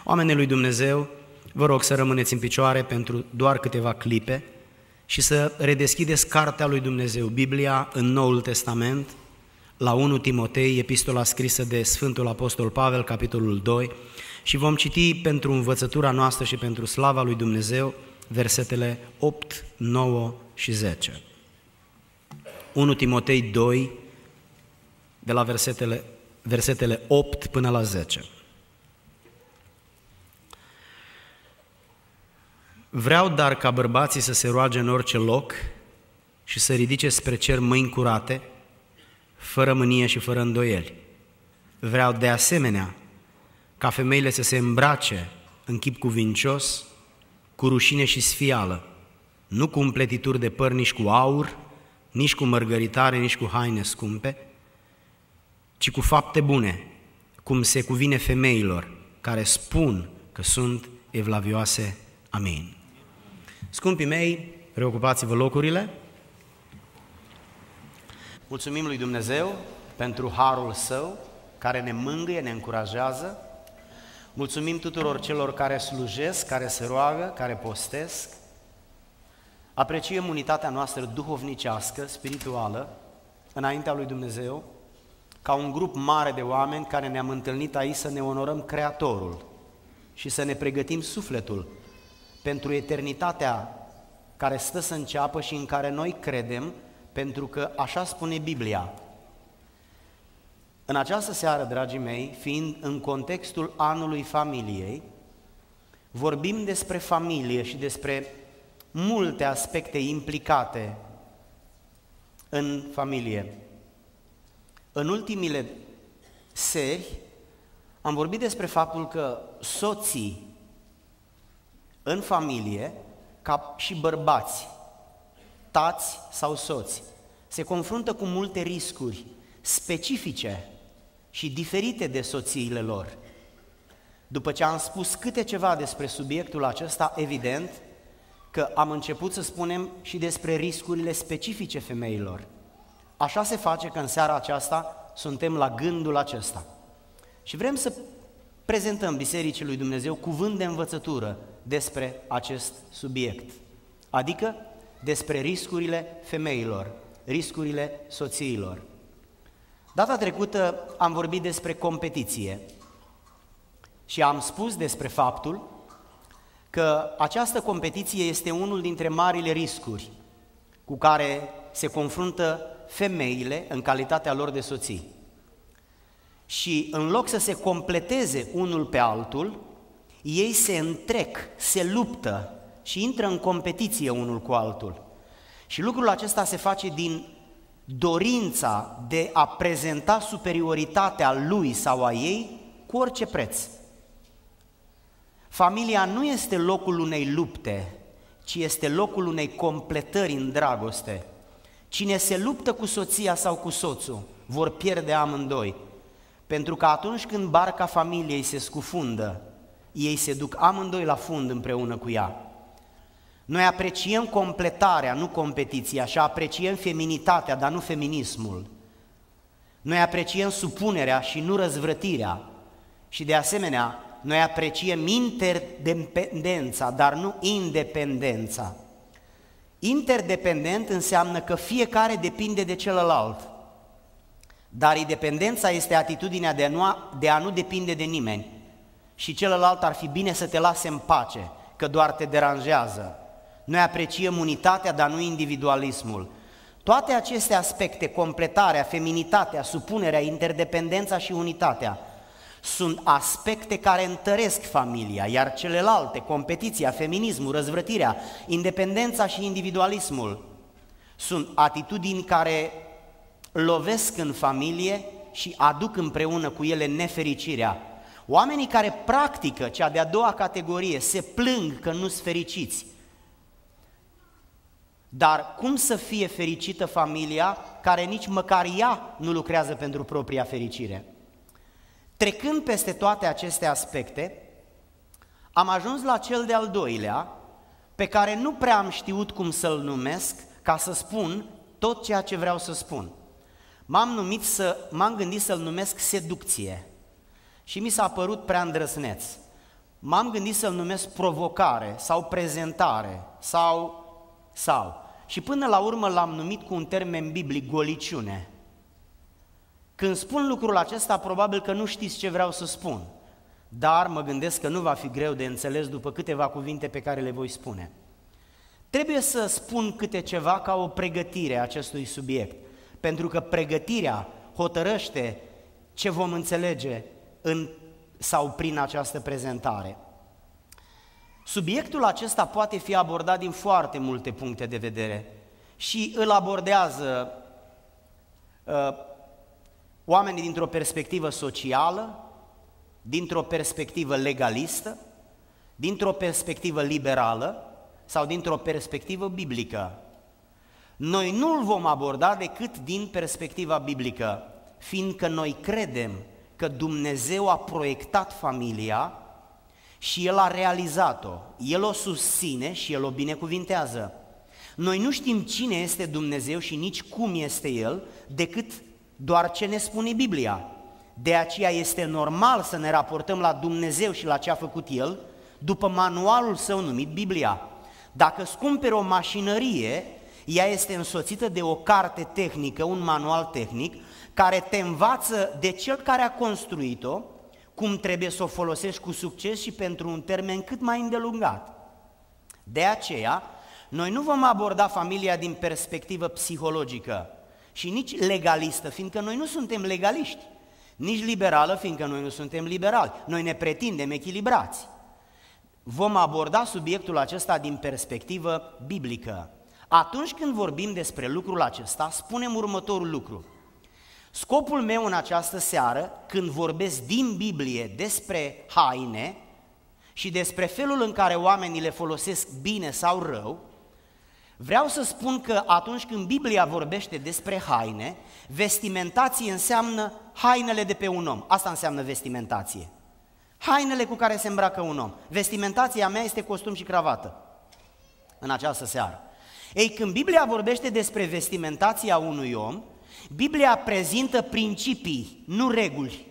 Oamenii lui Dumnezeu, vă rog să rămâneți în picioare pentru doar câteva clipe și să redeschideți cartea lui Dumnezeu, Biblia, în Noul Testament, la 1 Timotei, epistola scrisă de Sfântul Apostol Pavel, capitolul 2, și vom citi pentru învățătura noastră și pentru slava lui Dumnezeu versetele 8, 9 și 10. 1 Timotei 2, de la versetele 8 până la 10. Vreau dar ca bărbații să se roage în orice loc și să ridice spre cer mâini curate, fără mânie și fără îndoieli. Vreau de asemenea ca femeile să se îmbrace în chip cuvincios, cu rușine și sfială, nu cu împletituri de păr, nici cu aur, nici cu mărgăritare, nici cu haine scumpe, ci cu fapte bune, cum se cuvine femeilor care spun că sunt evlavioase. Amin. Scumpii mei, reocupați-vă locurile. Mulțumim lui Dumnezeu pentru harul Său, care ne mângâie, ne încurajează. Mulțumim tuturor celor care slujesc, care se roagă, care postesc. Apreciem unitatea noastră duhovnicească, spirituală, înaintea lui Dumnezeu, ca un grup mare de oameni care ne-am întâlnit aici să ne onorăm Creatorul și să ne pregătim sufletul pentru eternitatea care stă să înceapă și în care noi credem, pentru că așa spune Biblia. În această seară, dragii mei, fiind în contextul anului familiei, vorbim despre familie și despre multe aspecte implicate în familie. În ultimile seri am vorbit despre faptul că soții în familie, ca și bărbați, tați sau soți, se confruntă cu multe riscuri specifice și diferite de soțiile lor. După ce am spus câte ceva despre subiectul acesta, evident că am început să spunem și despre riscurile specifice femeilor. Așa se face că în seara aceasta suntem la gândul acesta. Și vrem să prezentăm Bisericii lui Dumnezeu cuvânt de învățătură despre acest subiect, adică despre riscurile femeilor, riscurile soțiilor. Data trecută am vorbit despre competiție și am spus despre faptul că această competiție este unul dintre marile riscuri cu care se confruntă femeile în calitatea lor de soții. Și în loc să se completeze unul pe altul, ei se întrec, se luptă și intră în competiție unul cu altul. Și lucrul acesta se face din dorința de a prezenta superioritatea lui sau a ei cu orice preț. Familia nu este locul unei lupte, ci este locul unei completări în dragoste. Cine se luptă cu soția sau cu soțul vor pierde amândoi, pentru că atunci când barca familiei se scufundă, ei se duc amândoi la fund împreună cu ea. Noi apreciem completarea, nu competiția, și apreciem feminitatea, dar nu feminismul. Noi apreciem supunerea și nu răzvrătirea. Și de asemenea, noi apreciem interdependența, dar nu independența. Interdependent înseamnă că fiecare depinde de celălalt, dar independența este atitudinea de a nu depinde de nimeni și celălalt ar fi bine să te lase în pace, că doar te deranjează. Noi apreciem unitatea, dar nu individualismul. Toate aceste aspecte, completarea, feminitatea, supunerea, interdependența și unitatea, sunt aspecte care întăresc familia, iar celelalte, competiția, feminismul, răzvrătirea, independența și individualismul, sunt atitudini care lovesc în familie și aduc împreună cu ele nefericirea. Oamenii care practică cea de-a doua categorie se plâng că nu sunt fericiți. Dar cum să fie fericită familia care nici măcar ea nu lucrează pentru propria fericire? Trecând peste toate aceste aspecte, am ajuns la cel de-al doilea, pe care nu prea am știut cum să-l numesc, ca să spun tot ceea ce vreau să spun. M-am gândit să-l numesc seducție și mi s-a părut prea îndrăzneț. m-am gândit să-l numesc provocare sau prezentare sau. Și până la urmă l-am numit cu un termen biblic, goliciune. Când spun lucrul acesta, probabil că nu știți ce vreau să spun, dar mă gândesc că nu va fi greu de înțeles după câteva cuvinte pe care le voi spune. Trebuie să spun câte ceva ca o pregătire a acestui subiect, pentru că pregătirea hotărăște ce vom înțelege sau prin această prezentare. Subiectul acesta poate fi abordat din foarte multe puncte de vedere și îl abordează oamenii dintr-o perspectivă socială, dintr-o perspectivă legalistă, dintr-o perspectivă liberală sau dintr-o perspectivă biblică. Noi nu îl vom aborda decât din perspectiva biblică, fiindcă noi credem că Dumnezeu a proiectat familia și El a realizat-o, El o susține și El o binecuvintează. Noi nu știm cine este Dumnezeu și nici cum este El, decât doar ce ne spune Biblia. De aceea este normal să ne raportăm la Dumnezeu și la ce a făcut El, după manualul său numit Biblia. Dacă îți cumperi o mașinărie, ea este însoțită de o carte tehnică, un manual tehnic, care te învață de cel care a construit-o, cum trebuie să o folosești cu succes și pentru un termen cât mai îndelungat. De aceea, noi nu vom aborda familia din perspectivă psihologică și nici legalistă, fiindcă noi nu suntem legaliști, nici liberală, fiindcă noi nu suntem liberali, noi ne pretindem echilibrați. Vom aborda subiectul acesta din perspectivă biblică. Atunci când vorbim despre lucrul acesta, spunem următorul lucru. Scopul meu în această seară, când vorbesc din Biblie despre haine și despre felul în care oamenii le folosesc bine sau rău, vreau să spun că atunci când Biblia vorbește despre haine, vestimentație înseamnă hainele de pe un om. Asta înseamnă vestimentație. Hainele cu care se îmbracă un om. Vestimentația mea este costum și cravată în această seară. Ei, când Biblia vorbește despre vestimentația unui om, Biblia prezintă principii, nu reguli.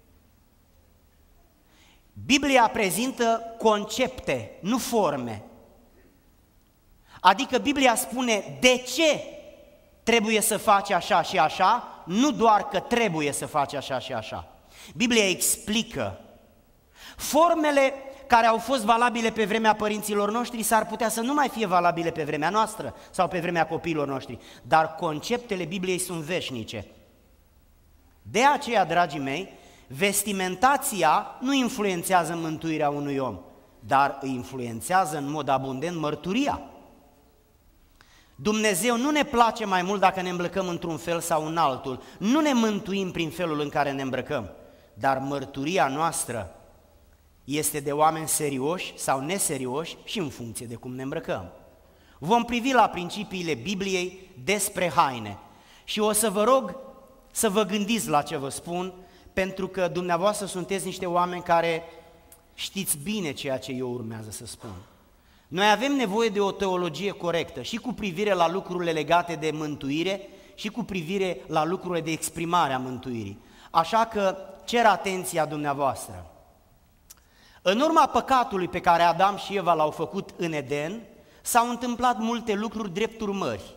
Biblia prezintă concepte, nu forme. Adică Biblia spune de ce trebuie să faci așa și așa, nu doar că trebuie să faci așa și așa. Biblia explică. Formele care au fost valabile pe vremea părinților noștri s-ar putea să nu mai fie valabile pe vremea noastră sau pe vremea copiilor noștri, dar conceptele Bibliei sunt veșnice. De aceea, dragii mei, vestimentația nu influențează mântuirea unui om, dar îi influențează în mod abundent mărturia. Dumnezeu nu ne place mai mult dacă ne îmbrăcăm într-un fel sau în altul, nu ne mântuim prin felul în care ne îmbrăcăm, dar mărturia noastră este de oameni serioși sau neserioși și în funcție de cum ne îmbrăcăm. Vom privi la principiile Bibliei despre haine și o să vă rog să vă gândiți la ce vă spun, pentru că dumneavoastră sunteți niște oameni care știți bine ceea ce eu urmează să spun. Noi avem nevoie de o teologie corectă și cu privire la lucrurile legate de mântuire și cu privire la lucrurile de exprimare a mântuirii. Așa că cer atenția dumneavoastră. În urma păcatului pe care Adam și Eva l-au făcut în Eden, s-au întâmplat multe lucruri drept urmări.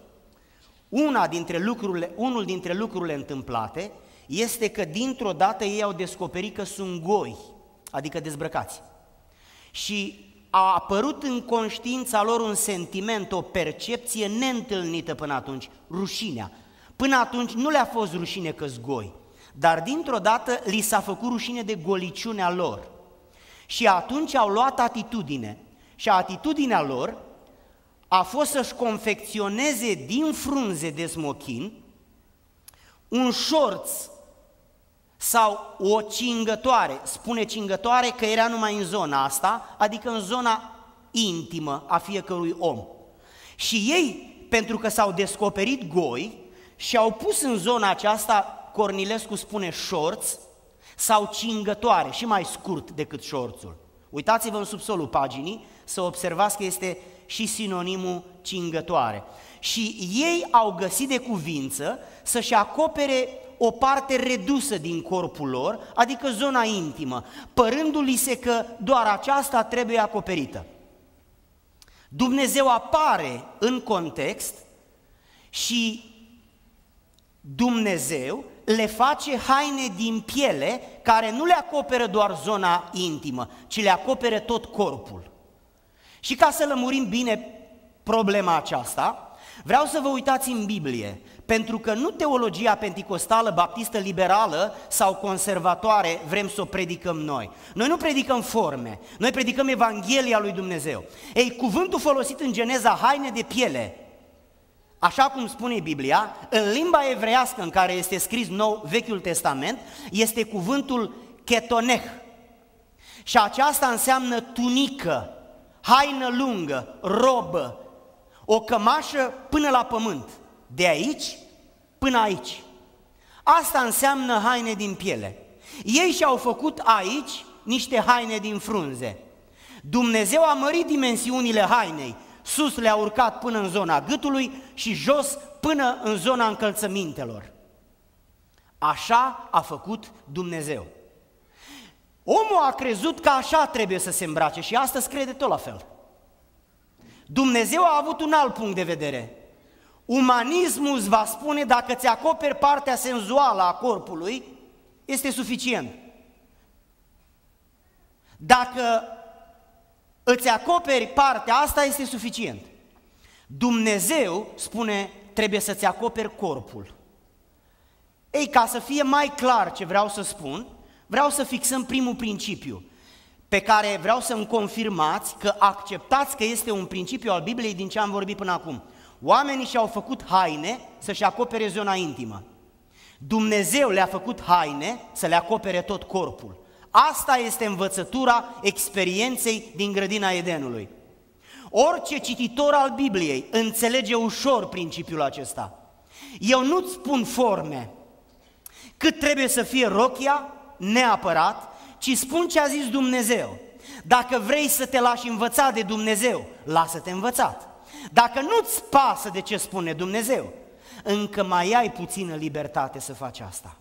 Unul dintre lucrurile întâmplate este că dintr-o dată ei au descoperit că sunt goi, adică dezbrăcați. Și a apărut în conștiința lor un sentiment, o percepție neîntâlnită până atunci, rușinea. Până atunci nu le-a fost rușine că-s goi, dar dintr-o dată li s-a făcut rușine de goliciunea lor. Și atunci au luat atitudine și atitudinea lor a fost să-și confecționeze din frunze de smochin un șorț sau o cingătoare. Spune cingătoare că era numai în zona asta, adică în zona intimă a fiecărui om. Și ei, pentru că s-au descoperit goi și-au pus în zona aceasta, Cornilescu spune șorț, sau cingătoare, și mai scurt decât șorțul. Uitați-vă în subsolul paginii să observați că este și sinonimul cingătoare. Și ei au găsit de cuvință să-și acopere o parte redusă din corpul lor, adică zona intimă, părându-li se că doar aceasta trebuie acoperită. Dumnezeu apare în context și Dumnezeu le face haine din piele care nu le acoperă doar zona intimă, ci le acoperă tot corpul. Și ca să lămurim bine problema aceasta, vreau să vă uitați în Biblie, pentru că nu teologia penticostală, baptistă, liberală sau conservatoare vrem să o predicăm noi. Noi nu predicăm forme, noi predicăm Evanghelia lui Dumnezeu. Ei, cuvântul folosit în Geneza, haine de piele, așa cum spune Biblia, în limba evreiască în care este scris nou Vechiul Testament, este cuvântul ketoneh. Și aceasta înseamnă tunică, haină lungă, robă, o cămașă până la pământ, de aici până aici. Asta înseamnă haine din piele. Ei și-au făcut aici niște haine din frunze. Dumnezeu a mărit dimensiunile hainei, sus le-a urcat până în zona gâtului și jos până în zona încălțămintelor. Așa a făcut Dumnezeu. Omul a crezut că așa trebuie să se îmbrace și astăzi crede tot la fel. Dumnezeu a avut un alt punct de vedere. Umanismul îți va spune, dacă ți acoperi partea senzuală a corpului, este suficient. Dacă îți acoperi partea asta, este suficient. Dumnezeu spune, trebuie să-ți acoperi corpul. Ei, ca să fie mai clar ce vreau să spun, vreau să fixăm primul principiu, pe care vreau să-mi confirmați că acceptați că este un principiu al Bibliei din ce am vorbit până acum. Oamenii și-au făcut haine să-și acopere zona intimă. Dumnezeu le-a făcut haine să le acopere tot corpul. Asta este învățătura experienței din grădina Edenului. Orice cititor al Bibliei înțelege ușor principiul acesta. Eu nu-ți spun forme, cât trebuie să fie rochia, neapărat, ci spun ce a zis Dumnezeu. Dacă vrei să te lași învăța de Dumnezeu, lasă-te învățat. Dacă nu-ți pasă de ce spune Dumnezeu, încă mai ai puțină libertate să faci asta.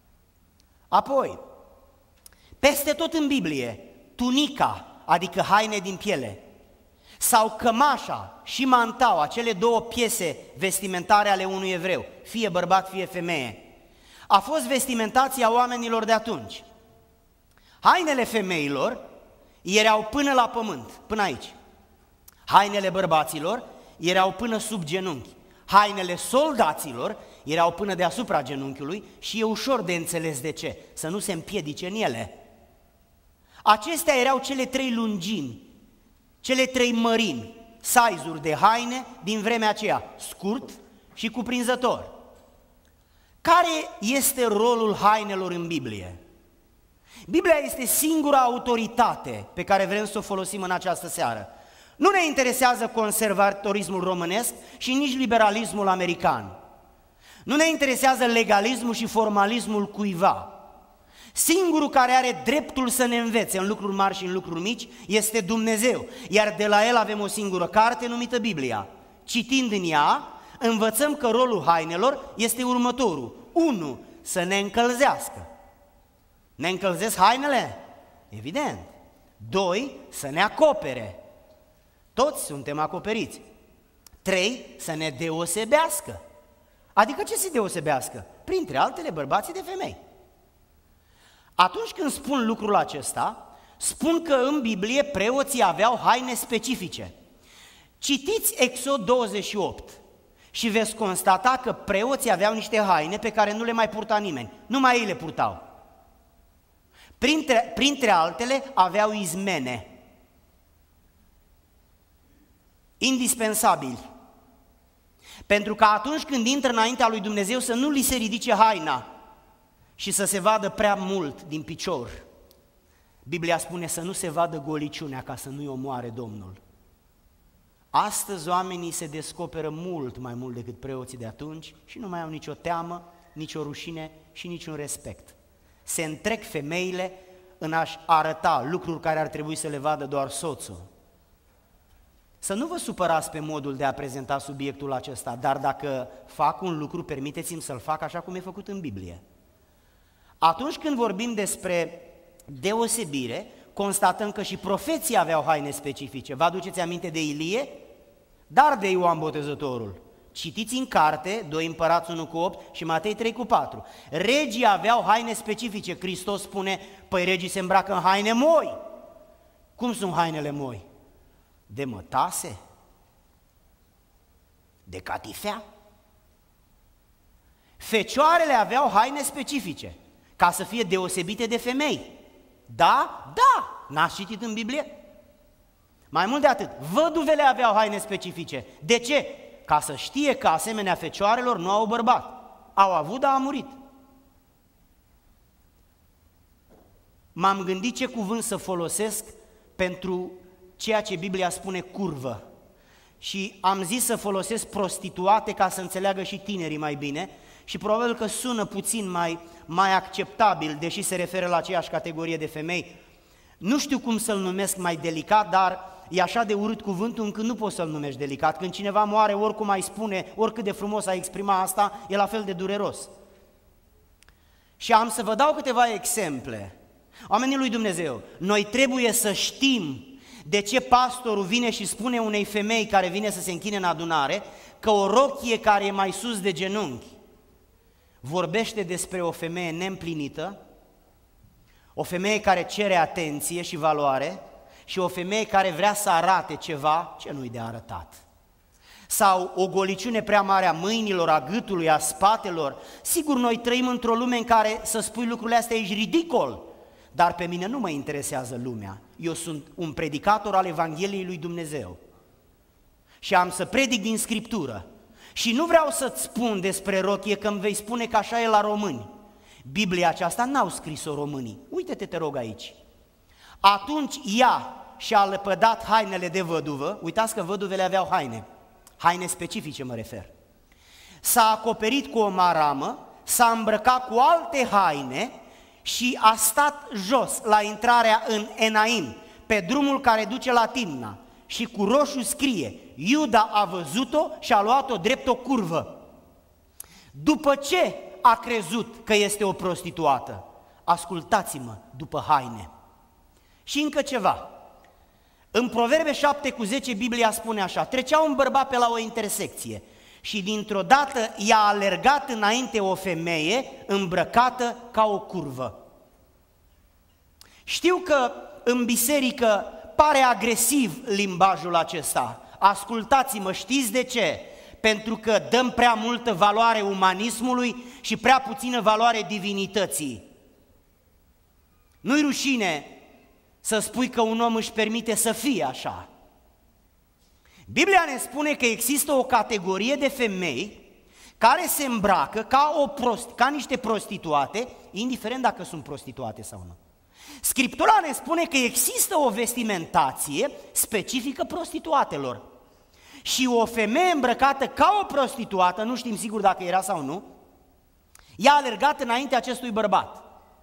Apoi, peste tot în Biblie, tunica, adică haine din piele, sau cămașa și mantaua, cele două piese vestimentare ale unui evreu, fie bărbat, fie femeie, a fost vestimentația oamenilor de atunci. Hainele femeilor erau până la pământ, până aici. Hainele bărbaților erau până sub genunchi. Hainele soldaților erau până deasupra genunchiului și e ușor de înțeles de ce, să nu se împiedice în ele. Acestea erau cele trei lungimi, cele trei mărimi, size-uri de haine din vremea aceea, scurt și cuprinzător. Care este rolul hainelor în Biblie? Biblia este singura autoritate pe care vrem să o folosim în această seară. Nu ne interesează conservatorismul românesc și nici liberalismul american. Nu ne interesează legalismul și formalismul cuiva. Singurul care are dreptul să ne învețe în lucruri mari și în lucruri mici este Dumnezeu, iar de la El avem o singură carte numită Biblia. Citind în ea, învățăm că rolul hainelor este următorul. 1. Să ne încălzească. Ne încălzesc hainele? Evident. 2. Să ne acopere. Toți suntem acoperiți. 3. Să ne deosebească. Adică ce se deosebească? Printre altele, bărbații de femei. Atunci când spun lucrul acesta, spun că în Biblie preoții aveau haine specifice. Citiți Exod 28 și veți constata că preoții aveau niște haine pe care nu le mai purta nimeni. Numai ei le purtau. Printre altele aveau izmene. Indispensabili. Pentru că atunci când intră înaintea lui Dumnezeu să nu li se ridice haina și să se vadă prea mult din picior. Biblia spune să nu se vadă goliciunea ca să nu-i omoare Domnul. Astăzi oamenii se descoperă mult mai mult decât preoții de atunci și nu mai au nicio teamă, nicio rușine și niciun respect. Se întrec femeile în a-și arăta lucruri care ar trebui să le vadă doar soțul. Să nu vă supărați pe modul de a prezenta subiectul acesta, dar dacă fac un lucru, permiteți-mi să-l fac așa cum e făcut în Biblie. Atunci când vorbim despre deosebire, constatăm că și profeții aveau haine specifice. Vă aduceți aminte de Ilie? Dar de Ioan Botezătorul. Citiți în carte, 2 Împărați 1:8 și Matei 3:4. Regii aveau haine specifice. Hristos spune, păi regii se îmbracă în haine moi. Cum sunt hainele moi? De mătase? De catifea? Fecioarele aveau haine specifice, ca să fie deosebite de femei. Da? Da! N-ați citit în Biblie? Mai mult de atât, văduvele aveau haine specifice. De ce? Ca să știe că asemenea fecioarelor nu au bărbat. Au avut, dar a murit. M-am gândit ce cuvânt să folosesc pentru ceea ce Biblia spune curvă. Și am zis să folosesc prostituate ca să înțeleagă și tinerii mai bine și probabil că sună puțin mai acceptabil, deși se referă la aceeași categorie de femei. Nu știu cum să-l numesc mai delicat, dar e așa de urât cuvântul încât nu poți să-l numești delicat. Când cineva moare, oricum ai spune, oricât de frumos ai exprima asta, e la fel de dureros. Și am să vă dau câteva exemple. Oamenii lui Dumnezeu, noi trebuie să știm de ce pastorul vine și spune unei femei care vine să se închine în adunare că o rochie care e mai sus de genunchi vorbește despre o femeie neîmplinită, o femeie care cere atenție și valoare și o femeie care vrea să arate ceva ce nu-i de arătat. Sau o goliciune prea mare a mâinilor, a gâtului, a spatelor. Sigur, noi trăim într-o lume în care să spui lucrurile astea ești ridicol, dar pe mine nu mă interesează lumea. Eu sunt un predicator al Evangheliei lui Dumnezeu și am să predic din Scriptură. Și nu vreau să-ți spun despre rochie că îmi vei spune că așa e la români. Biblia aceasta n-au scris-o românii. Uite-te, te rog aici. Atunci ea și-a lepădat hainele de văduvă, uitați că văduvele aveau haine specifice mă refer. S-a acoperit cu o maramă, s-a îmbrăcat cu alte haine și a stat jos la intrarea în Enaim, pe drumul care duce la Timna, și cu roșu scrie, Iuda a văzut-o și a luat-o drept o curvă. După ce a crezut că este o prostituată? Ascultați-mă, după haine. Și încă ceva. În Proverbe 7:10 Biblia spune așa, trecea un bărbat pe la o intersecție și dintr-o dată i-a alergat înainte o femeie îmbrăcată ca o curvă. Știu că în biserică pare agresiv limbajul acesta. Ascultați-mă, știți de ce? Pentru că dăm prea multă valoare umanismului și prea puțină valoare divinității. Nu-i rușine să spui că un om își permite să fie așa. Biblia ne spune că există o categorie de femei care se îmbracă ca niște prostituate, indiferent dacă sunt prostituate sau nu. Scriptura ne spune că există o vestimentație specifică prostituatelor. Și o femeie îmbrăcată ca o prostituată, nu știm sigur dacă era sau nu, i-a alergat înainte acestui bărbat.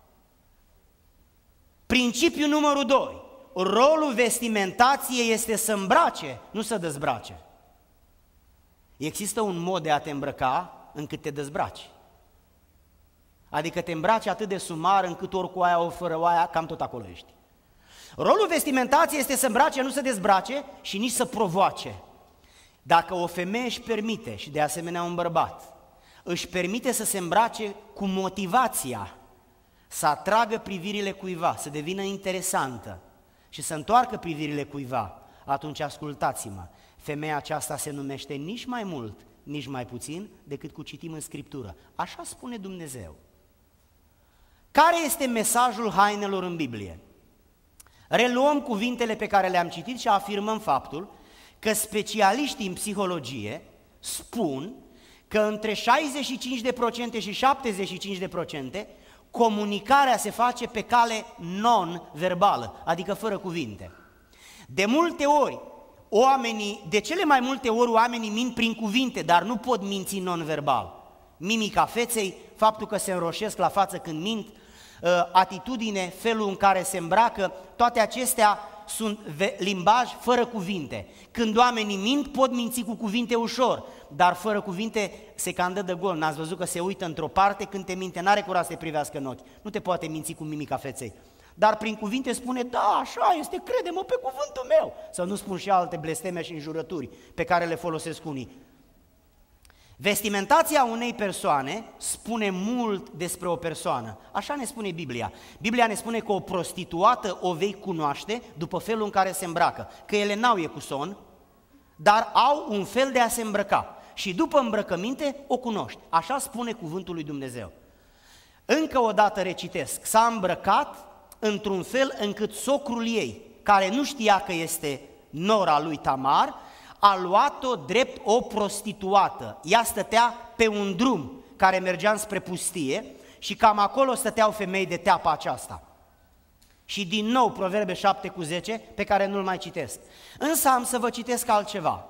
Principiul numărul 2. Rolul vestimentației este să îmbrace, nu să dezbrace. Există un mod de a te îmbrăca încât te dezbraci. Adică te îmbraci atât de sumar încât ori cu aia, ori fără aia, cam tot acolo ești. Rolul vestimentației este să îmbrace, nu să dezbrace și nici să provoace. Dacă o femeie își permite, și de asemenea un bărbat, își permite să se îmbrace cu motivația să atragă privirile cuiva, să devină interesantă și să întoarcă privirile cuiva, atunci ascultați-mă, femeia aceasta se numește nici mai mult, nici mai puțin decât cu citim în Scriptură. Așa spune Dumnezeu. Care este mesajul hainelor în Biblie? Reluăm cuvintele pe care le-am citit și afirmăm faptul că specialiștii în psihologie spun că între 65% și 75% comunicarea se face pe cale non-verbală, adică fără cuvinte. De cele mai multe ori oamenii mint prin cuvinte, dar nu pot minți non-verbal. Mimica feței, faptul că se înroșesc la față când mint, atitudine, felul în care se îmbracă, toate acestea sunt limbaj fără cuvinte. Când oamenii mint, pot minți cu cuvinte ușor, dar fără cuvinte se cam dă de gol. N-ați văzut că se uită într-o parte, când te minte, n-are curaj să te privească în ochi. Nu te poate minți cu mimica feței. Dar prin cuvinte spune, da, așa este, crede-mă pe cuvântul meu. Să nu spun și alte blesteme și înjurături pe care le folosesc unii. Vestimentația unei persoane spune mult despre o persoană. Așa ne spune Biblia. Biblia ne spune că o prostituată o vei cunoaște după felul în care se îmbracă. Că ele n-au ecuson, dar au un fel de a se îmbrăca. Și după îmbrăcăminte o cunoști. Așa spune cuvântul lui Dumnezeu. Încă o dată recitesc. S-a îmbrăcat într-un fel încât socrul ei, care nu știa că este nora lui Tamar, a luat-o drept o prostituată. Ea stătea pe un drum care mergea spre pustie și cam acolo stăteau femei de teapa aceasta. Și din nou Proverbe 7:10, pe care nu-l mai citesc. Însă am să vă citesc altceva.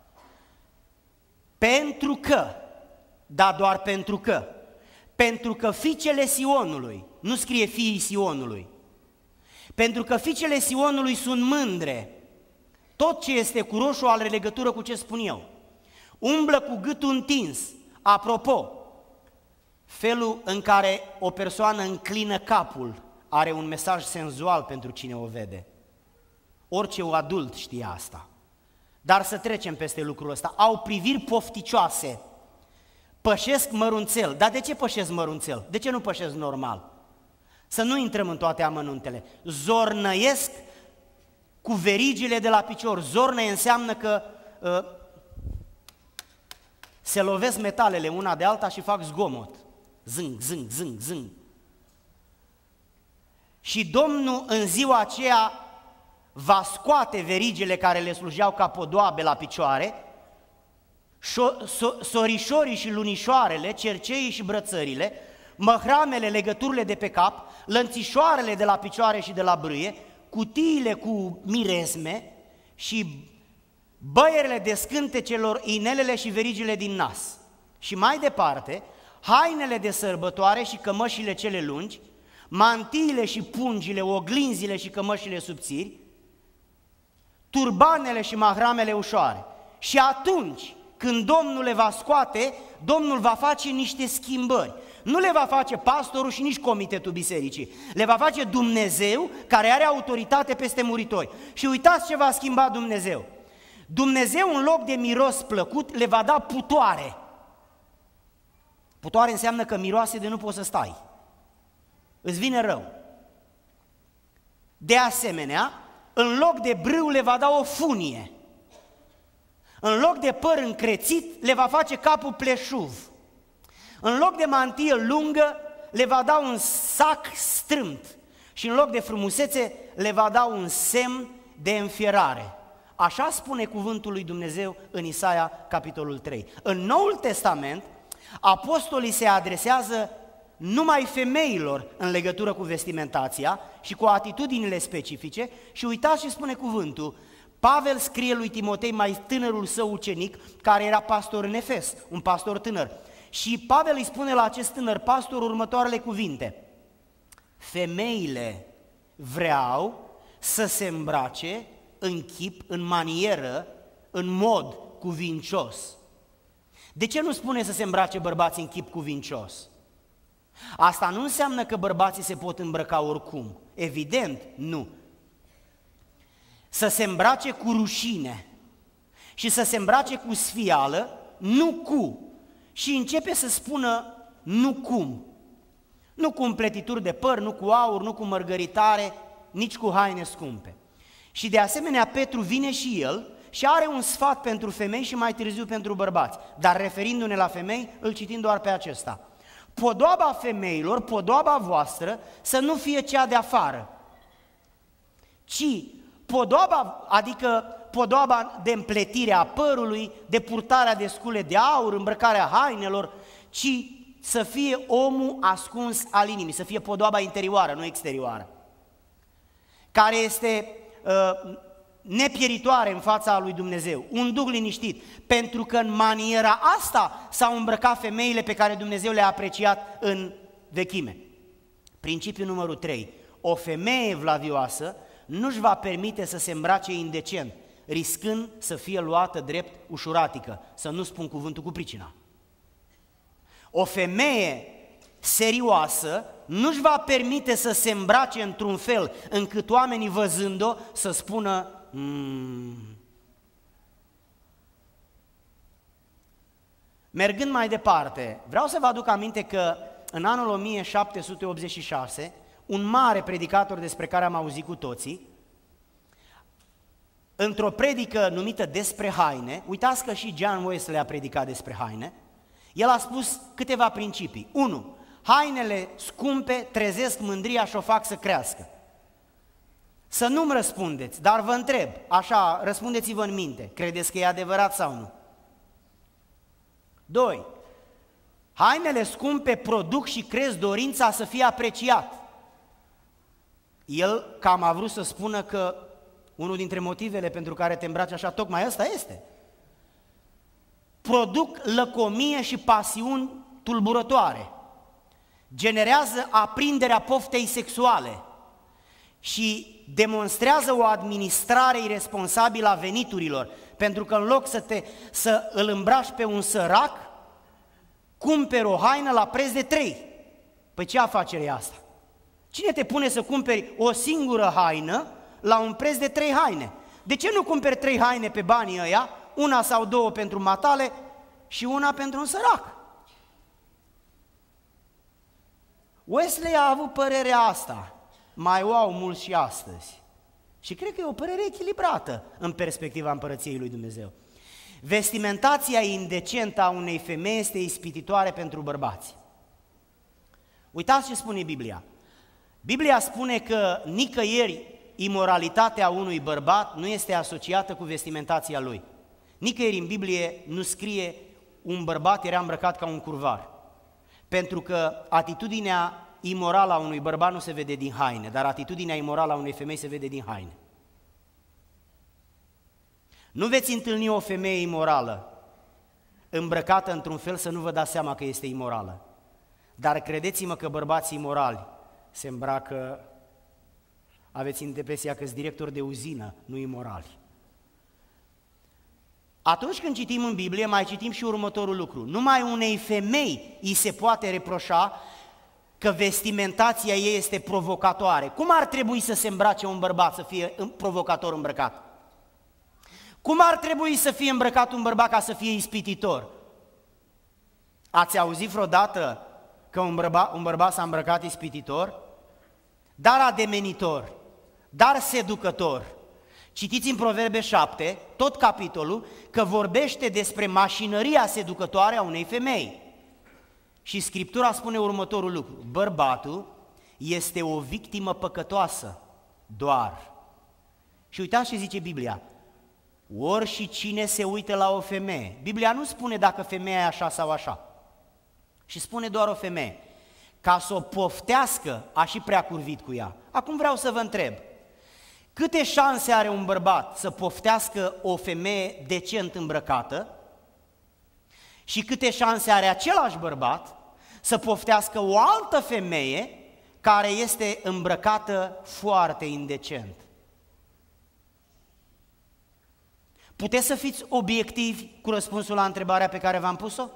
Pentru că, da, doar pentru că fiicele Sionului, nu scrie fiii Sionului, pentru că fiicele Sionului sunt mândre, tot ce este cu roșu are legătură cu ce spun eu. Umblă cu gâtul întins. Apropo, felul în care o persoană înclină capul are un mesaj senzual pentru cine o vede. Orice adult știe asta. Dar să trecem peste lucrul ăsta. Au priviri pofticioase. Pășesc mărunțel. Dar de ce pășesc mărunțel? De ce nu pășesc normal? Să nu intrăm în toate amănuntele. Zornăiesc cu verigile de la picior. Zornăie înseamnă că se lovesc metalele una de alta și fac zgomot. Zâng, zâng, zâng, zâng. Și Domnul în ziua aceea va scoate verigile care le slujeau ca podoabe la picioare, sorișorii și lunișoarele, cerceii și brățările, măhramele, legăturile de pe cap, lănțișoarele de la picioare și de la brâie, cutiile cu miresme și băierile de scântecelor, inelele și verigile din nas. Și mai departe, hainele de sărbătoare și cămășile cele lungi, mantiile și pungile, oglinzile și cămășile subțiri, turbanele și mahramele ușoare. Și atunci, când Domnul le va scoate, Domnul va face niște schimbări. Nu le va face pastorul și nici comitetul bisericii. Le va face Dumnezeu, care are autoritate peste muritori. Și uitați ce va schimba Dumnezeu. Dumnezeu, în loc de miros plăcut, le va da putoare. Putoare înseamnă că miroase de nu poți să stai. Îți vine rău. De asemenea, în loc de brâu le va da o funie. În loc de păr încrețit, le va face capul pleșuv. În loc de mantie lungă, le va da un sac strâmt. Și în loc de frumusețe, le va da un semn de înfierare. Așa spune cuvântul lui Dumnezeu în Isaia, capitolul 3. În Noul Testament, apostolii se adresează numai femeilor în legătură cu vestimentația și cu atitudinile specifice și uitați ce spune cuvântul. Pavel scrie lui Timotei, mai tânărul său ucenic, care era pastor în Efes, un pastor tânăr. Și Pavel îi spune la acest tânăr pastor următoarele cuvinte. Femeile vreau să se îmbrace în chip, în manieră, în mod cuvincios. De ce nu spune să se îmbrace bărbații în chip cuvincios? Asta nu înseamnă că bărbații se pot îmbrăca oricum. Evident, nu. Să se îmbrace cu rușine și să se îmbrace cu sfială, nu cu. Și începe să spună nu cum. Nu cu împletituri de păr, nu cu aur, nu cu mărgăritare, nici cu haine scumpe. Și de asemenea Petru vine și el și are un sfat pentru femei și mai târziu pentru bărbați. Dar referindu-ne la femei, îl citim doar pe acesta. Podoaba femeilor, podoaba voastră, să nu fie cea de afară, ci podoaba, adică podoaba de împletire a părului, de purtarea de scule de aur, îmbrăcarea hainelor, ci să fie omul ascuns al inimii, să fie podoaba interioară, nu exterioară, care este nepieritoare în fața lui Dumnezeu, un duh liniștit, pentru că în maniera asta s-au îmbrăcat femeile pe care Dumnezeu le-a apreciat în vechime. Principiul numărul 3. O femeie evlavioasă nu-și va permite să se îmbrace indecent, riscând să fie luată drept ușuratică, să nu spun cuvântul cu pricina. O femeie serioasă nu-și va permite să se îmbrace într-un fel încât oamenii văzând-o să spună Mergând mai departe, vreau să vă aduc aminte că în anul 1786, un mare predicator despre care am auzit cu toții, într-o predică numită Despre haine, uitați că și John Wesley a predicat despre haine, el a spus câteva principii. 1. Hainele scumpe trezesc mândria și o fac să crească. Să nu-mi răspundeți, dar vă întreb, așa, răspundeți-vă în minte, credeți că e adevărat sau nu? 2. Hainele scumpe produc și cresc dorința să fie apreciat. El cam a vrut să spună că unul dintre motivele pentru care te îmbraci așa, tocmai ăsta este. Produc lăcomie și pasiuni tulburătoare. Generează aprinderea poftei sexuale și demonstrează o administrare irresponsabilă a veniturilor, pentru că în loc să îl îmbraci pe un sărac, cumperi o haină la preț de 3. Păi ce afacere e asta? Cine te pune să cumperi o singură haină la un preț de 3 haine? De ce nu cumperi 3 haine pe banii ăia, una sau 2 pentru matale și una pentru un sărac? Wesley a avut părerea asta, mai o au mulți și astăzi. Și cred că e o părere echilibrată în perspectiva împărăției lui Dumnezeu. Vestimentația indecentă a unei femei este ispititoare pentru bărbați. Uitați ce spune Biblia. Biblia spune că nicăieri imoralitatea unui bărbat nu este asociată cu vestimentația lui. Nicăieri în Biblie nu scrie un bărbat era îmbrăcat ca un curvar. Pentru că atitudinea imorală a unui bărbat nu se vede din haine, dar atitudinea imorală a unei femei se vede din haine. Nu veți întâlni o femeie imorală îmbrăcată într-un fel să nu vă dați seama că este imorală. Dar credeți-mă că bărbații imorali se îmbracă, aveți impresia că sunt directori de uzină, nu imorali. Atunci când citim în Biblie, mai citim și următorul lucru. Numai unei femei îi se poate reproșa că vestimentația ei este provocatoare. Cum ar trebui să se îmbrace un bărbat să fie provocator îmbrăcat? Cum ar trebui să fie îmbrăcat un bărbat ca să fie ispititor? Ați auzit vreodată că un bărbat s-a îmbrăcat ispititor? Dar ademenitor, dar seducător. Citiți în Proverbe 7, tot capitolul, că vorbește despre mașinăria seducătoare a unei femei. Și Scriptura spune următorul lucru: bărbatul este o victimă păcătoasă, doar. Și uitați ce zice Biblia: ori și cine se uită la o femeie. Biblia nu spune dacă femeia e așa sau așa, și spune doar o femeie. Ca să o poftească, a și prea curvit cu ea. Acum vreau să vă întreb, câte șanse are un bărbat să poftească o femeie decent îmbrăcată și câte șanse are același bărbat să poftească o altă femeie care este îmbrăcată foarte indecent? Puteți să fiți obiectivi cu răspunsul la întrebarea pe care v-am pus-o?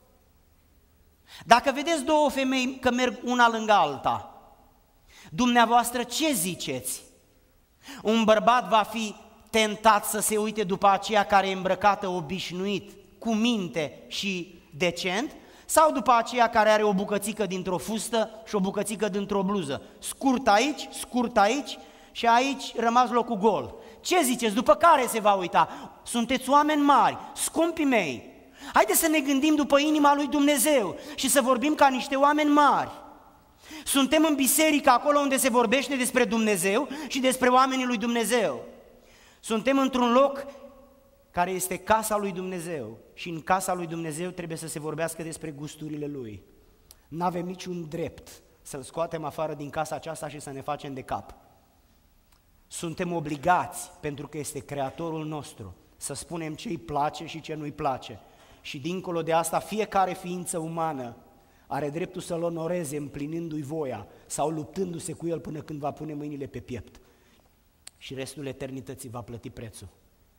Dacă vedeți două femei că merg una lângă alta, dumneavoastră ce ziceți? Un bărbat va fi tentat să se uite după aceea care e îmbrăcată obișnuit, cu minte și decent, sau după aceea care are o bucățică dintr-o fustă și o bucățică dintr-o bluză, scurt aici și aici rămas locul gol? Ce ziceți? După care se va uita? Sunteți oameni mari, scumpii mei. Haideți să ne gândim după inima lui Dumnezeu și să vorbim ca niște oameni mari. Suntem în biserică, acolo unde se vorbește despre Dumnezeu și despre oamenii lui Dumnezeu. Suntem într-un loc care este casa lui Dumnezeu și în casa lui Dumnezeu trebuie să se vorbească despre gusturile Lui. N-avem niciun drept să-L scoatem afară din casa aceasta și să ne facem de cap. Suntem obligați, pentru că este Creatorul nostru, să spunem ce îi place și ce nu îi place. Și dincolo de asta, fiecare ființă umană are dreptul să-L onoreze împlinindu-i voia sau luptându-se cu El până când va pune mâinile pe piept. și restul eternității va plăti prețul.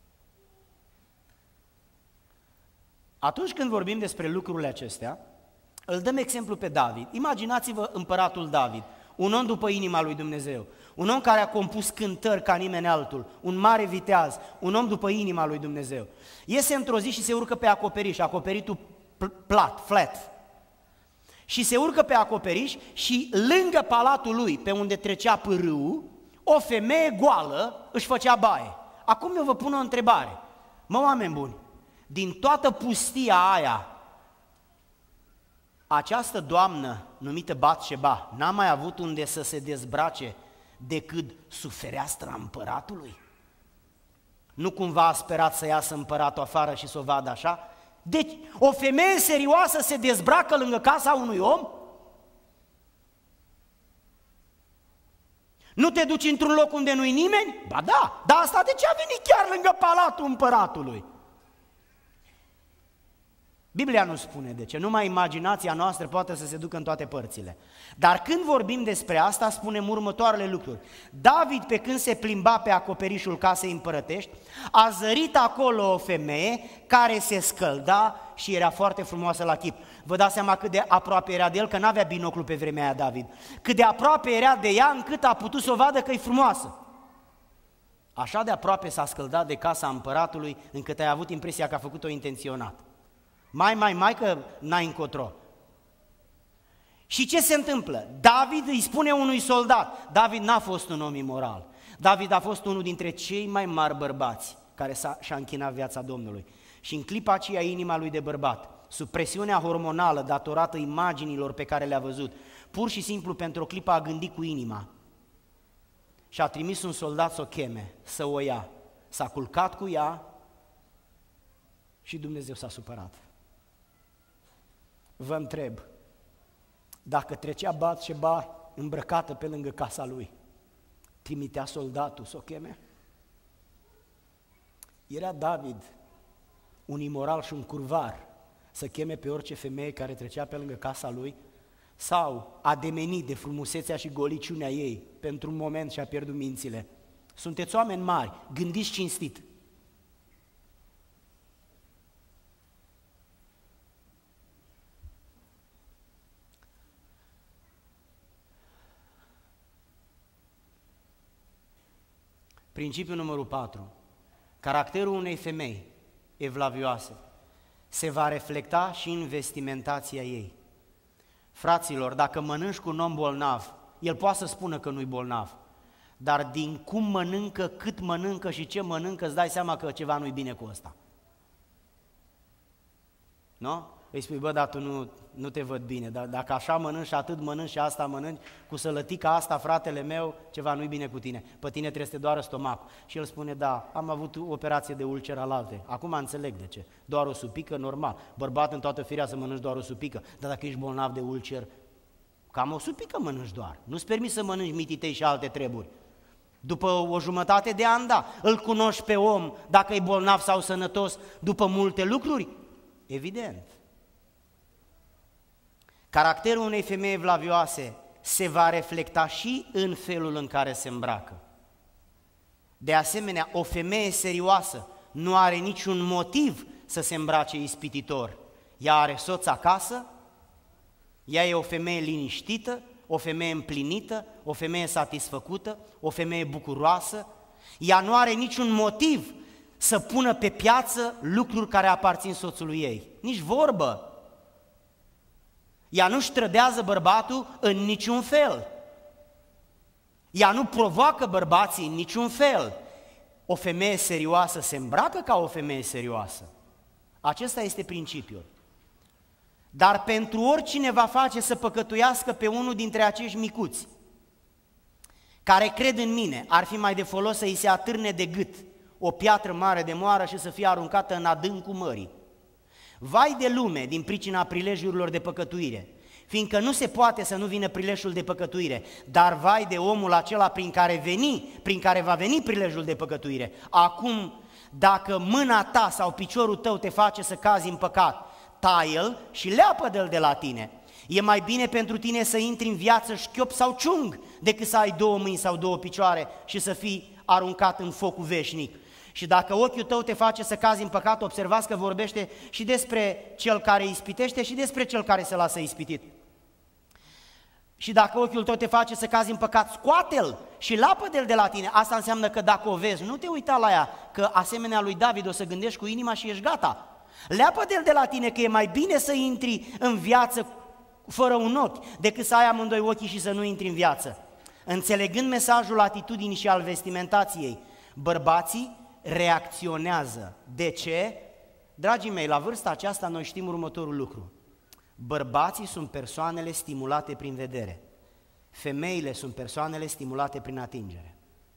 Atunci când vorbim despre lucrurile acestea, îl dăm exemplu pe David. Imaginați-vă împăratul David, un om după inima lui Dumnezeu, un om care a compus cântări ca nimeni altul, un mare viteaz, un om după inima lui Dumnezeu. Iese într-o zi și se urcă pe acoperiș, acoperitul plat, flat. Și se urcă pe acoperiș și lângă palatul lui, pe unde trecea pârâul, o femeie goală își făcea baie. Acum eu vă pun o întrebare. Mă, oameni buni, din toată pustia aia, această doamnă numită Batșeba n-a mai avut unde să se dezbrace decât sub fereastra împăratului? Nu cumva a sperat să iasă împăratul afară și să o vadă așa? Deci o femeie serioasă se dezbracă lângă casa unui om? Nu te duci într-un loc unde nu-i nimeni? Ba da, dar asta de ce a venit chiar lângă palatul împăratului? Biblia nu spune de ce, numai imaginația noastră poate să se ducă în toate părțile. Dar când vorbim despre asta, spunem următoarele lucruri. David, pe când se plimba pe acoperișul casei împărătești, a zărit acolo o femeie care se scălda și era foarte frumoasă la chip. Vă dați seama cât de aproape era de el, că n-avea binoclu pe vremea aia David. Cât de aproape era de ea încât a putut să o vadă că e frumoasă. Așa de aproape s-a scăldat de casa împăratului încât ai avut impresia că a făcut-o intenționat. Mai că n-ai încotro. Și ce se întâmplă? David îi spune unui soldat, David n-a fost un om imoral, David a fost unul dintre cei mai mari bărbați care și-a închinat viața Domnului. Și în clipa aceea inima lui de bărbat, sub presiunea hormonală datorată imaginilor pe care le-a văzut, pur și simplu pentru o clipă a gândit cu inima și a trimis un soldat să o cheme, să o ia. S-a culcat cu ea și Dumnezeu s-a supărat. Vă întreb, dacă trecea Batșeba îmbrăcată pe lângă casa lui, trimitea soldatul să o cheme? Era David, un imoral și un curvar, să cheme pe orice femeie care trecea pe lângă casa lui? Sau a demenit de frumusețea și goliciunea ei pentru un moment și a pierdut mințile? Sunteți oameni mari, gândiți cinstit. Principiul numărul 4. Caracterul unei femei evlavioase se va reflecta și în vestimentația ei. Fraților, dacă mănânci cu un om bolnav, el poate să spună că nu-i bolnav, dar din cum mănâncă, cât mănâncă și ce mănâncă, îți dai seama că ceva nu-i bine cu ăsta. Nu? Îi spui, bă, dar tu nu te văd bine, dar dacă așa mănânci și atât mănânci și asta mănânci, cu sălătica asta, fratele meu, ceva nu-i bine cu tine, pe tine trebuie să te doară stomacul. Și el spune, da, am avut o operație de ulcer alalte, acum înțeleg de ce, doar o supică, normal, bărbat în toată firea să mănânci doar o supică, dar dacă ești bolnav de ulcer, cam o supică mănânci doar, nu-ți permis să mănânci mititei și alte treburi. După o jumătate de an, da, îl cunoști pe om, dacă e bolnav sau sănătos, după multe lucruri? Evident. Caracterul unei femei evlavioase se va reflecta și în felul în care se îmbracă. De asemenea, o femeie serioasă nu are niciun motiv să se îmbrace ispititor. Ea are soț acasă, ea e o femeie liniștită, o femeie împlinită, o femeie satisfăcută, o femeie bucuroasă. Ea nu are niciun motiv să pună pe piață lucruri care aparțin soțului ei. Nici vorbă. Ea nu-și trădează bărbatul în niciun fel. Ea nu provoacă bărbații în niciun fel. O femeie serioasă se îmbracă ca o femeie serioasă. Acesta este principiul. Dar pentru oricine va face să păcătuiască pe unul dintre acești micuți, care cred în mine, ar fi mai de folos să îi se atârne de gât o piatră mare de moară și să fie aruncată în adâncul mării. Vai de lume din pricina prilejurilor de păcătuire, fiindcă nu se poate să nu vină prilejul de păcătuire, dar vai de omul acela prin care va veni prilejul de păcătuire. Acum, dacă mâna ta sau piciorul tău te face să cazi în păcat, taie-l și leapă-l de la tine. E mai bine pentru tine să intri în viață șchiop sau ciung decât să ai două mâini sau două picioare și să fii aruncat în focul veșnic. Și dacă ochiul tău te face să cazi în păcat, observați că vorbește și despre cel care ispitește și despre cel care se lasă ispitit. Și dacă ochiul tău te face să cazi în păcat, scoate-l și lapă-de-l de la tine. Asta înseamnă că dacă o vezi, nu te uita la ea, că asemenea lui David o să gândești cu inima și ești gata. Leapă-de-l de la tine, că e mai bine să intri în viață fără un ochi, decât să ai amândoi ochii și să nu intri în viață. Înțelegând mesajul atitudinii și al vestimentației, bărbații reacționează. De ce? Dragii mei, la vârsta aceasta noi știm următorul lucru. Bărbații sunt persoanele stimulate prin vedere. Femeile sunt persoanele stimulate prin atingere.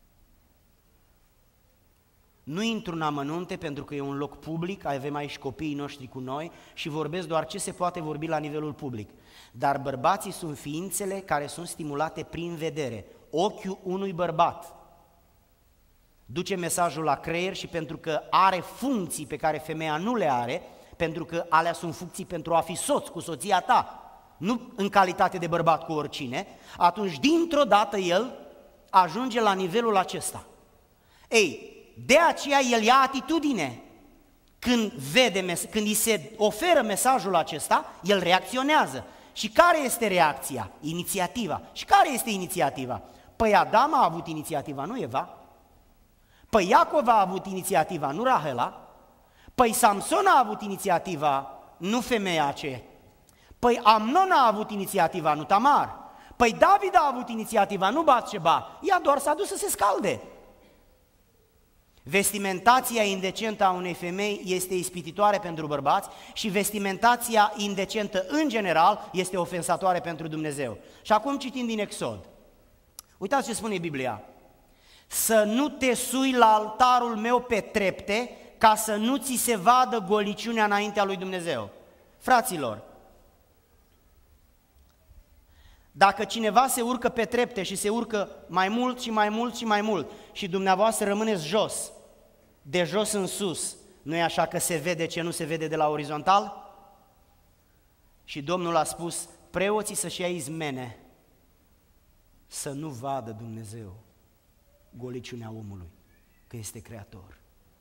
Nu intru în amănunte pentru că e un loc public, avem aici copiii noștri cu noi și vorbesc doar ce se poate vorbi la nivelul public. Dar bărbații sunt ființele care sunt stimulate prin vedere. Ochiul unui bărbat duce mesajul la creier și pentru că are funcții pe care femeia nu le are, pentru că alea sunt funcții pentru a fi soț cu soția ta, nu în calitate de bărbat cu oricine, atunci dintr-o dată el ajunge la nivelul acesta. Ei, de aceea el ia atitudine. Când îi se oferă mesajul acesta, el reacționează. Și care este reacția? Inițiativa. Și care este inițiativa? Păi Adam a avut inițiativa, nu Eva? Păi Iacov a avut inițiativa, nu Rahela? Păi Samson a avut inițiativa, nu femeia aceea. Păi Amnon a avut inițiativa, nu Tamar. Păi David a avut inițiativa, nu Batșeba. Ea doar s-a dus să se scalde. Vestimentația indecentă a unei femei este ispititoare pentru bărbați și vestimentația indecentă în general este ofensatoare pentru Dumnezeu. Și acum citim din Exod. Uitați ce spune Biblia. Să nu te sui la altarul meu pe trepte ca să nu ți se vadă goliciunea înaintea lui Dumnezeu. Fraților, dacă cineva se urcă pe trepte și se urcă mai mult și mai mult și mai mult și dumneavoastră rămâneți jos, de jos în sus, nu e așa că se vede ce nu se vede de la orizontal? Și Domnul a spus, preoții să-și ia izmene, să nu vadă Dumnezeu goliciunea omului, că este creator.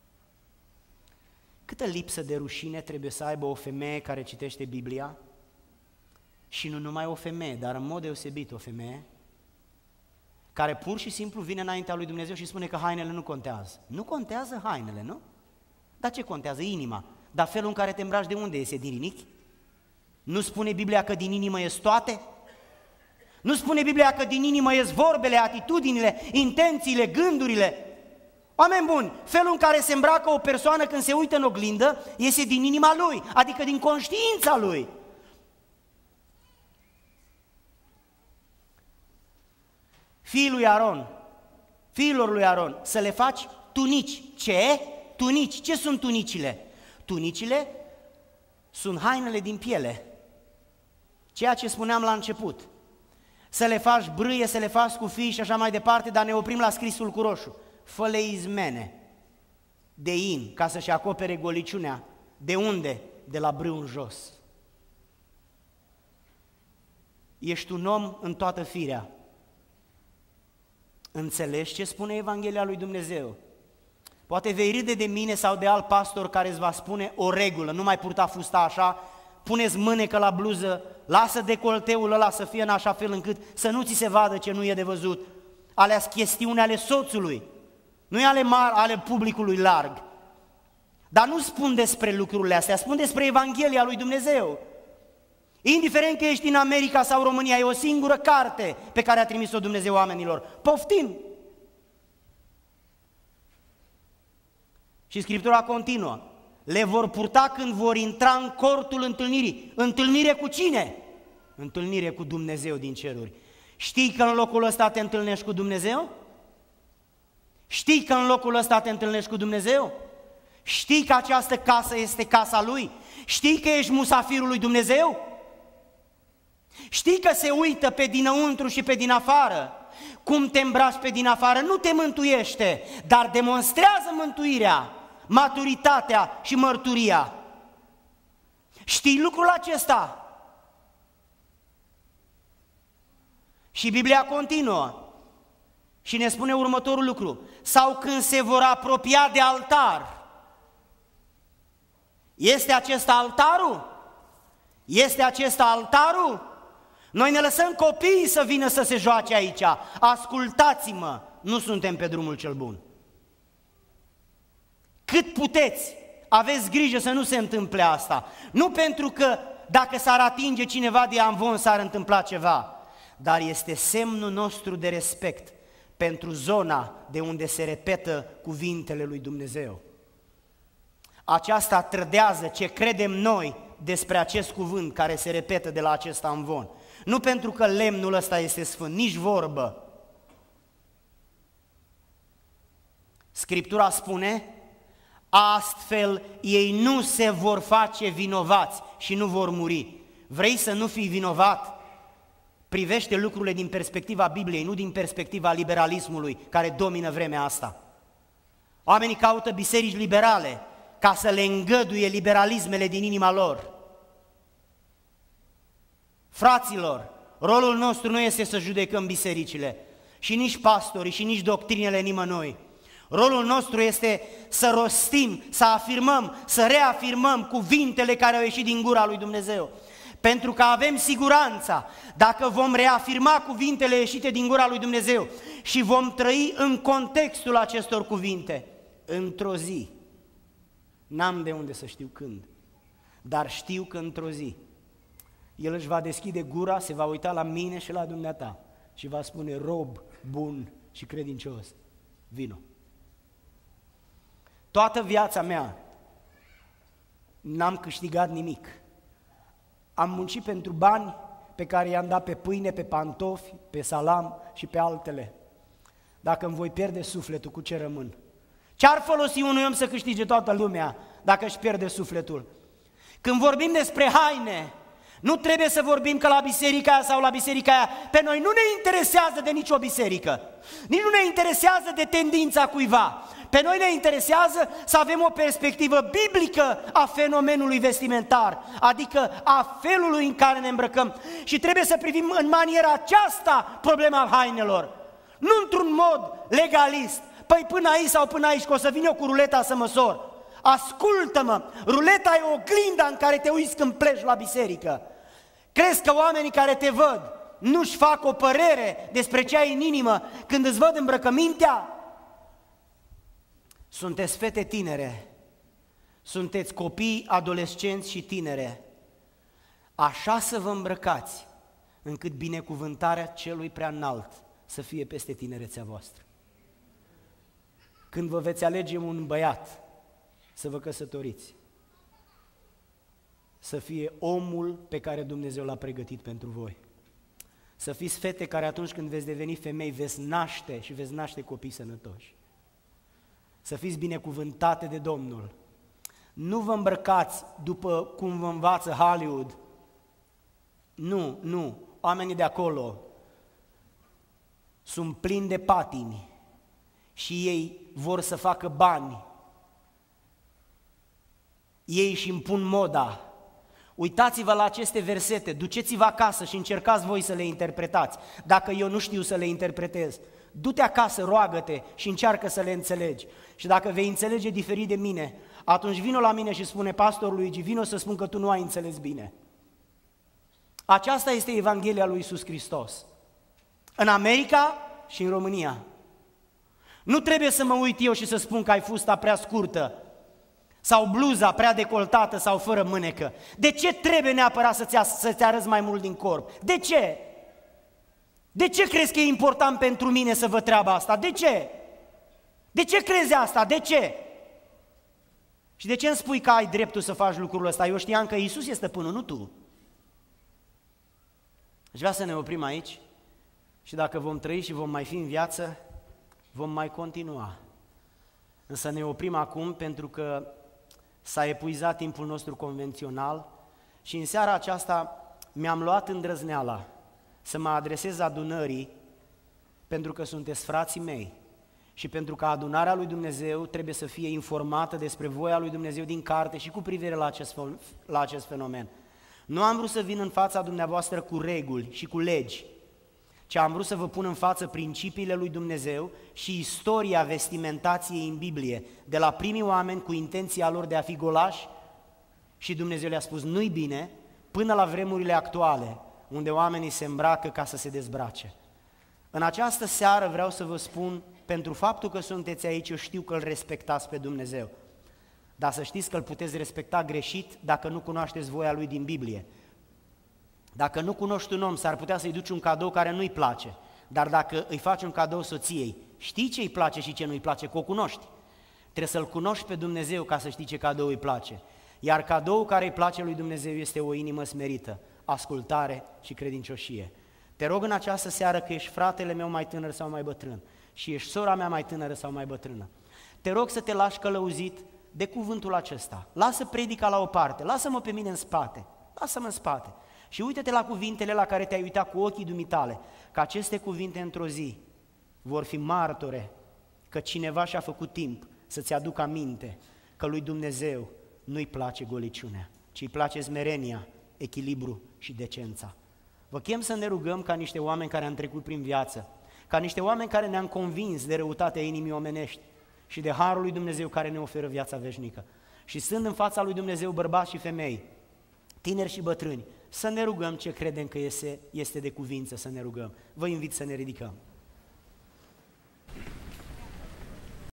Câtă lipsă de rușine trebuie să aibă o femeie care citește Biblia? Și nu numai o femeie, dar în mod deosebit o femeie care pur și simplu vine înaintea lui Dumnezeu și spune că hainele nu contează. Nu contează hainele, nu? Dar ce contează? Inima. Dar felul în care te îmbraci de unde iese? Din rinichi? Nu spune Biblia că din inimă ies toate? Nu spune Biblia că din inimă ies vorbele, atitudinile, intențiile, gândurile? Oameni buni, felul în care se îmbracă o persoană când se uită în oglindă iese din inima lui, adică din conștiința lui. Fiilor lui Aron, să le faci tunici. Ce? Tunici. Ce sunt tunicile? Tunicile sunt hainele din piele. Ceea ce spuneam la început. Să le faci brâie, să le faci cu fii și așa mai departe, dar ne oprim la scrisul cu roșu. Fă-le izmene de in, ca să-și acopere goliciunea. De unde? De la brâu în jos. Ești un om în toată firea. Înțelegi ce spune Evanghelia lui Dumnezeu? Poate vei râde de mine sau de alt pastor care îți va spune o regulă, nu mai purta fusta așa, puneți mânecă la bluză, lasă decolteul ăla să fie în așa fel încât să nu ți se vadă ce nu e de văzut. Alea-s chestiuni ale soțului, nu e ale publicului larg. Dar nu spun despre lucrurile astea, spun despre Evanghelia lui Dumnezeu. Indiferent că ești în America sau România, e o singură carte pe care a trimis-o Dumnezeu oamenilor. Poftim! Și Scriptura continuă. Le vor purta când vor intra în cortul întâlnirii. Întâlnire cu cine? Întâlnire cu Dumnezeu din ceruri. Știi că în locul ăsta te întâlnești cu Dumnezeu? Știi că în locul ăsta te întâlnești cu Dumnezeu? Știi că această casă este casa Lui? Știi că ești musafirul lui Dumnezeu? Știi că se uită pe dinăuntru și pe din afară? Cum te îmbraci pe din afară nu te mântuiește, dar demonstrează mântuirea, maturitatea și mărturia. Știi lucrul acesta? Și Biblia continuă. Și ne spune următorul lucru: sau când se vor apropia de altar. Este acesta altarul? Este acesta altarul? Noi ne lăsăm copiii să vină să se joace aici. Ascultați-mă, nu suntem pe drumul cel bun. Cât puteți, aveți grijă să nu se întâmple asta. Nu pentru că dacă s-ar atinge cineva de amvon s-ar întâmpla ceva, dar este semnul nostru de respect pentru zona de unde se repetă cuvintele lui Dumnezeu. Aceasta trădează ce credem noi despre acest cuvânt care se repetă de la acest amvon. Nu pentru că lemnul ăsta este sfânt, nici vorbă. Scriptura spune: astfel ei nu se vor face vinovați și nu vor muri. Vrei să nu fii vinovat? Privește lucrurile din perspectiva Bibliei, nu din perspectiva liberalismului care domină vremea asta. Oamenii caută biserici liberale ca să le îngăduie liberalismele din inima lor. Fraților, rolul nostru nu este să judecăm bisericile și nici pastorii și nici doctrinele nimănui. Rolul nostru este să rostim, să afirmăm, să reafirmăm cuvintele care au ieșit din gura lui Dumnezeu. Pentru că avem siguranța, dacă vom reafirma cuvintele ieșite din gura lui Dumnezeu și vom trăi în contextul acestor cuvinte, într-o zi, n-am de unde să știu când, dar știu că într-o zi El își va deschide gura, se va uita la mine și la dumneata și va spune: rob bun și credincios, vino. Toată viața mea n-am câștigat nimic. Am muncit pentru bani pe care i-am dat pe pâine, pe pantofi, pe salam și pe altele. Dacă îmi voi pierde sufletul, cu ce rămân? Ce-ar folosi unui om să câștige toată lumea dacă își pierde sufletul? Când vorbim despre haine, nu trebuie să vorbim că la biserica aia sau la biserica aia. Pe noi nu ne interesează de nicio biserică, nici nu ne interesează de tendința cuiva. Pe noi ne interesează să avem o perspectivă biblică a fenomenului vestimentar, adică a felului în care ne îmbrăcăm. Și trebuie să privim în maniera aceasta problema hainelor, nu într-un mod legalist. Păi până aici sau până aici, că o să vin eu cu ruleta să măsor. Ascultă-mă, ruleta e oglinda în care te uiți când pleci la biserică. Crezi că oamenii care te văd nu-și fac o părere despre ce ai în inimă când îți văd îmbrăcămintea? Sunteți fete tinere, sunteți copii, adolescenți și tinere. Așa să vă îmbrăcați încât binecuvântarea celui prea înalt să fie peste tinerețea voastră. Când vă veți alege un băiat să vă căsătoriți, să fie omul pe care Dumnezeu l-a pregătit pentru voi. Să fiți fete care atunci când veți deveni femei veți naște și veți naște copii sănătoși. Să fiți binecuvântate de Domnul. Nu vă îmbrăcați după cum vă învață Hollywood. Nu, oamenii de acolo sunt plini de patimi și ei vor să facă bani. Ei își impun moda. Uitați-vă la aceste versete, duceți-vă acasă și încercați voi să le interpretați. Dacă eu nu știu să le interpretez, du-te acasă, roagă-te și încearcă să le înțelegi. Și dacă vei înțelege diferit de mine, atunci vino la mine și spune: pastor Luigi, vino să spun că tu nu ai înțeles bine. Aceasta este Evanghelia lui Iisus Hristos. În America și în România. Nu trebuie să mă uit eu și să spun că ai fusta prea scurtă sau bluza prea decoltată sau fără mânecă. De ce trebuie neapărat să-ți arăți mai mult din corp? De ce? De ce crezi că e important pentru mine să văd treaba asta? De ce? De ce crezi asta? De ce? Și de ce îmi spui că ai dreptul să faci lucrul ăsta? Eu știam că Iisus e stăpânul, nu tu. Aș vrea să ne oprim aici și dacă vom trăi și vom mai fi în viață, vom mai continua. Însă ne oprim acum pentru că s-a epuizat timpul nostru convențional și în seara aceasta mi-am luat îndrăzneala să mă adresez adunării pentru că sunteți frații mei și pentru că adunarea lui Dumnezeu trebuie să fie informată despre voia lui Dumnezeu din carte și cu privire la acest fenomen. Nu am vrut să vin în fața dumneavoastră cu reguli și cu legi, ci am vrut să vă pun în față principiile lui Dumnezeu și istoria vestimentației în Biblie, de la primii oameni cu intenția lor de a fi golași și Dumnezeu le-a spus nu-i bine, până la vremurile actuale, unde oamenii se îmbracă ca să se dezbrace. În această seară vreau să vă spun, pentru faptul că sunteți aici, eu știu că îl respectați pe Dumnezeu, dar să știți că îl puteți respecta greșit dacă nu cunoașteți voia lui din Biblie. Dacă nu cunoști un om, s-ar putea să-i duci un cadou care nu-i place, dar dacă îi faci un cadou soției, știi ce îi place și ce nu-i place, că o cunoști. Trebuie să-L cunoști pe Dumnezeu ca să știi ce cadou îi place. Iar cadoul care îi place lui Dumnezeu este o inimă smerită, ascultare și credincioșie. Te rog în această seară că ești fratele meu mai tânăr sau mai bătrân și ești sora mea mai tânără sau mai bătrână. Te rog să te lași călăuzit de cuvântul acesta. Lasă predica la o parte, lasă-mă pe mine în spate, lasă-mă în spate. Și uite-te la cuvintele la care te-ai uitat cu ochii dumitale, că aceste cuvinte într-o zi vor fi martore că cineva și-a făcut timp să-ți aducă aminte că lui Dumnezeu nu-i place goliciunea, ci îi place smerenia, echilibru și decența. Vă chem să ne rugăm ca niște oameni care am trecut prin viață, ca niște oameni care ne-am convins de răutatea inimii omenești și de harul lui Dumnezeu care ne oferă viața veșnică. Și stând în fața lui Dumnezeu, bărbați și femei, tineri și bătrâni, să ne rugăm ce credem că este de cuvință să ne rugăm. Vă invit să ne ridicăm.